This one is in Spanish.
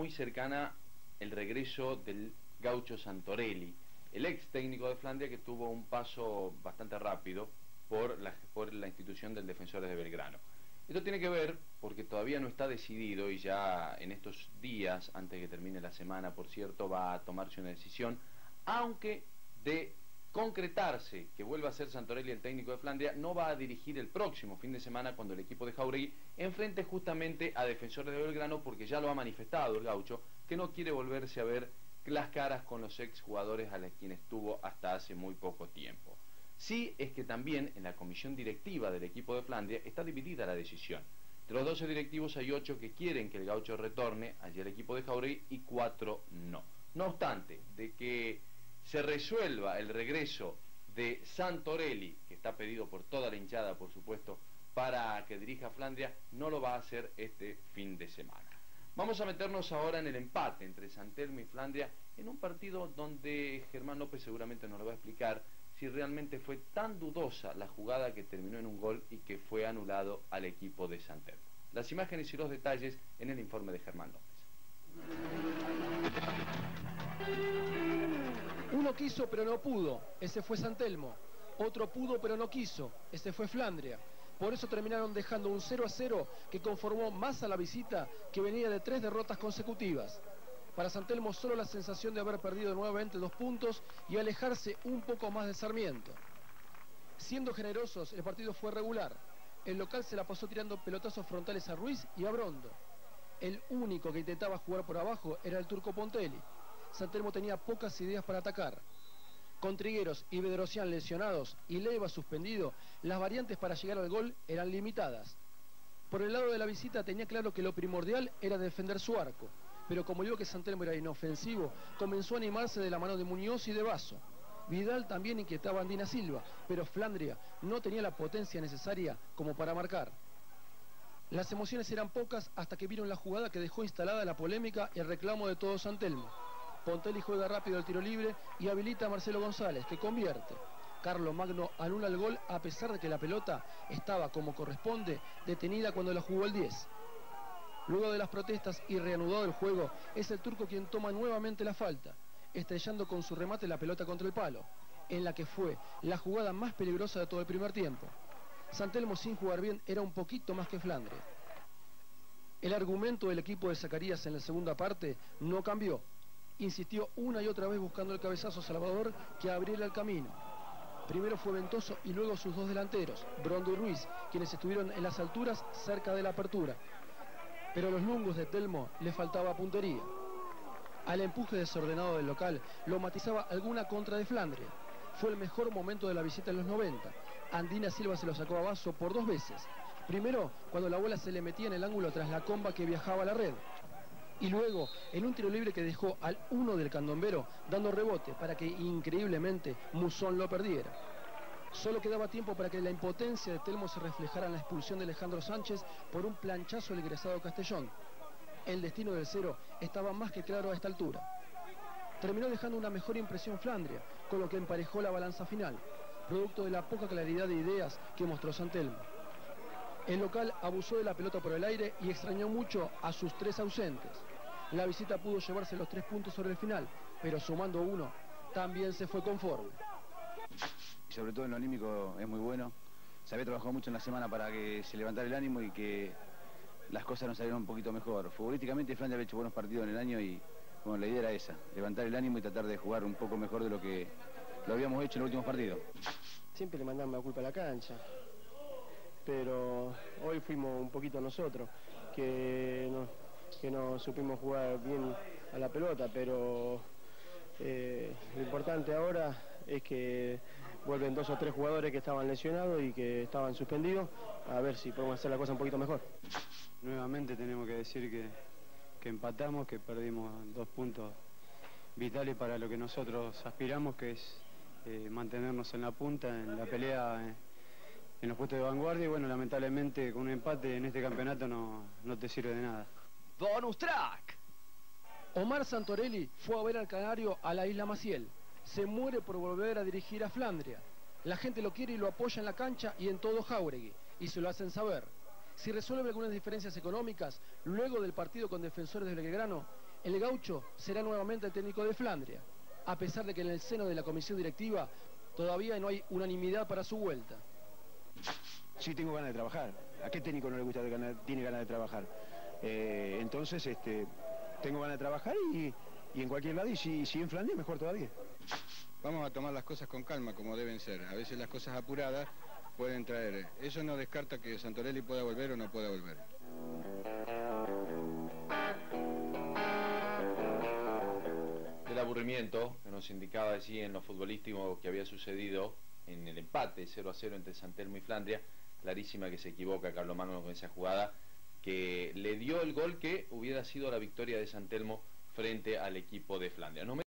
muy cercana el regreso del gaucho Santorelli, el ex técnico de Flandria, que tuvo un paso bastante rápido por la institución del Defensores de Belgrano. Esto tiene que ver porque todavía no está decidido y ya en estos días, antes de que termine la semana, por cierto, va a tomarse una decisión, aunque de concretarse que vuelva a ser Santorelli el técnico de Flandria, no va a dirigir el próximo fin de semana cuando el equipo de Jáuregui enfrente justamente a Defensores de Belgrano, porque ya lo ha manifestado el gaucho, que no quiere volverse a ver las caras con los exjugadores a los quienes tuvo hasta hace muy poco tiempo. Sí es que también en la comisión directiva del equipo de Flandria está dividida la decisión. De los 12 directivos hay 8 que quieren que el gaucho retorne allí al equipo de Jáuregui y 4 no. No obstante, de que se resuelva el regreso de Santorelli, que está pedido por toda la hinchada, por supuesto, para que dirija Flandria, no lo va a hacer este fin de semana. Vamos a meternos ahora en el empate entre San Telmo y Flandria, en un partido donde Germán López seguramente nos lo va a explicar si realmente fue tan dudosa la jugada que terminó en un gol y que fue anulado al equipo de San Telmo. Las imágenes y los detalles en el informe de Germán López. Uno quiso pero no pudo, ese fue San Telmo. Otro pudo pero no quiso, ese fue Flandria. Por eso terminaron dejando un 0-0 que conformó más a la visita, que venía de 3 derrotas consecutivas. Para San Telmo solo la sensación de haber perdido nuevamente 2 puntos y alejarse un poco más de Sarmiento. Siendo generosos, el partido fue regular. El local se la pasó tirando pelotazos frontales a Ruiz y a Brondo. El único que intentaba jugar por abajo era el turco Pontelli. San Telmo tenía pocas ideas para atacar. Con Trigueros y Bedrosian lesionados y Leiva suspendido, las variantes para llegar al gol eran limitadas. Por el lado de la visita tenía claro que lo primordial era defender su arco, pero como vio que San Telmo era inofensivo, comenzó a animarse de la mano de Muñoz y de Basso. Vidal también inquietaba a Andina Silva, pero Flandria no tenía la potencia necesaria como para marcar. Las emociones eran pocas hasta que vieron la jugada que dejó instalada la polémica y el reclamo de todo San Telmo. Pontelli juega rápido el tiro libre y habilita a Marcelo González, que convierte. Carlos Magno anula el gol a pesar de que la pelota estaba, como corresponde, detenida cuando la jugó el 10. Luego de las protestas y reanudado el juego, es el turco quien toma nuevamente la falta, estrellando con su remate la pelota contra el palo, en la que fue la jugada más peligrosa de todo el primer tiempo. San Telmo sin jugar bien era un poquito más que Flandria. El argumento del equipo de Zacarías en la segunda parte no cambió. Insistió una y otra vez buscando el cabezazo salvador que abriera el camino. Primero fue Ventoso y luego sus 2 delanteros, Brondo y Ruiz, quienes estuvieron en las alturas cerca de la apertura. Pero a los lungos de Telmo le faltaba puntería. Al empuje desordenado del local lo matizaba alguna contra de Flandria. Fue el mejor momento de la visita en los 90. Andina Silva se lo sacó a Basso por 2 veces. Primero, cuando la bola se le metía en el ángulo tras la comba que viajaba a la red. Y luego, en un tiro libre que dejó al 1 del candombero, dando rebote para que, increíblemente, Musón lo perdiera. Solo quedaba tiempo para que la impotencia de Telmo se reflejara en la expulsión de Alejandro Sánchez por un planchazo del egresado Castellón. El destino del 0 estaba más que claro a esta altura. Terminó dejando una mejor impresión Flandria, con lo que emparejó la balanza final, producto de la poca claridad de ideas que mostró San Telmo. El local abusó de la pelota por el aire y extrañó mucho a sus 3 ausentes. La visita pudo llevarse los 3 puntos sobre el final, pero sumando 1, también se fue conforme. Sobre todo en lo anímico es muy bueno. Se había trabajado mucho en la semana para que se levantara el ánimo y que las cosas nos salieran un poquito mejor. Futbolísticamente Flandria había hecho buenos partidos en el año y bueno, la idea era esa, levantar el ánimo y tratar de jugar un poco mejor de lo que lo habíamos hecho en los últimos partidos. Siempre le mandamos la culpa a la cancha, pero hoy fuimos un poquito nosotros, que no supimos jugar bien a la pelota, pero lo importante ahora es que vuelven 2 o 3 jugadores que estaban lesionados y que estaban suspendidos, a ver si podemos hacer la cosa un poquito mejor. Nuevamente tenemos que decir que empatamos, que perdimos 2 puntos vitales para lo que nosotros aspiramos, que es mantenernos en la punta, en la pelea, en los puestos de vanguardia, y bueno, lamentablemente con un empate en este campeonato no te sirve de nada. Bonus track. Omar Santorelli fue a ver al canario a la isla Maciel. Se muere por volver a dirigir a Flandria. La gente lo quiere y lo apoya en la cancha y en todo Jáuregui, y se lo hacen saber. Si resuelve algunas diferencias económicas, luego del partido con Defensores de Belgrano, el gaucho será nuevamente el técnico de Flandria, a pesar de que en el seno de la comisión directiva todavía no hay unanimidad para su vuelta. Sí, tengo ganas de trabajar. ¿A qué técnico no le gusta tiene ganas de trabajar? Entonces, tengo ganas de trabajar y en cualquier lado, y si en Flandria, mejor todavía. Vamos a tomar las cosas con calma, como deben ser. A veces las cosas apuradas pueden traer. Eso no descarta que Santorelli pueda volver o no pueda volver. El aburrimiento que nos indicaba allí en lo futbolístico que había sucedido en el empate 0-0 entre San Telmo y Flandria, clarísima que se equivoca Carlomagno con esa jugada que le dio el gol que hubiera sido la victoria de San Telmo frente al equipo de Flandria.